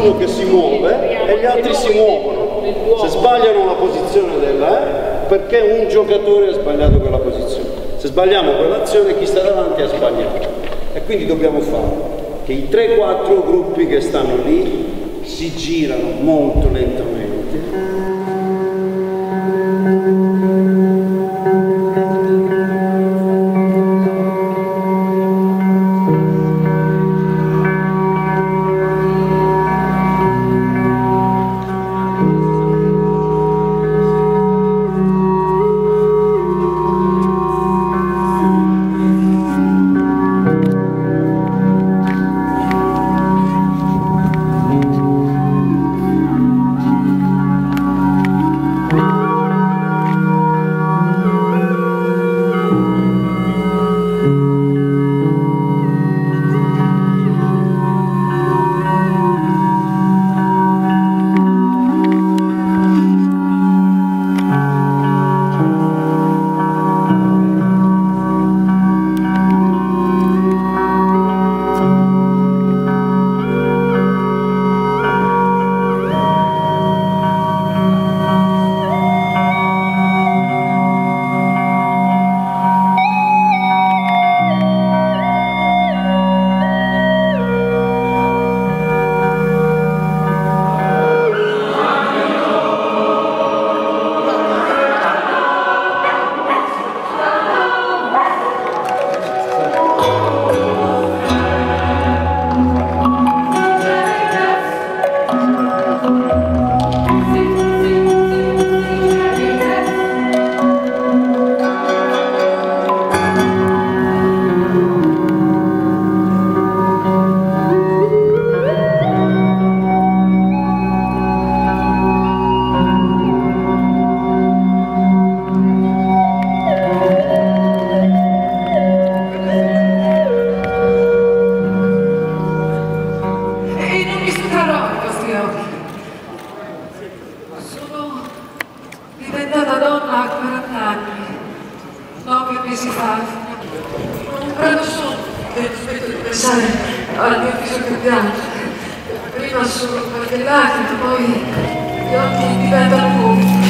uno che si muove e gli altri si muovono. Se sbagliano la posizione perché un giocatore ha sbagliato quella posizione. Se sbagliamo quell'azione, chi sta davanti ha sbagliato. E quindi dobbiamo fare che i 3-4 gruppi che stanno lì si girano molto lentamente. Diventata donna a 40 anni, 9 mesi fa, non prendo solo del smetto di pensare al mio viso che piange. Prima solo qualche lacrima, poi gli occhi diventano cupi.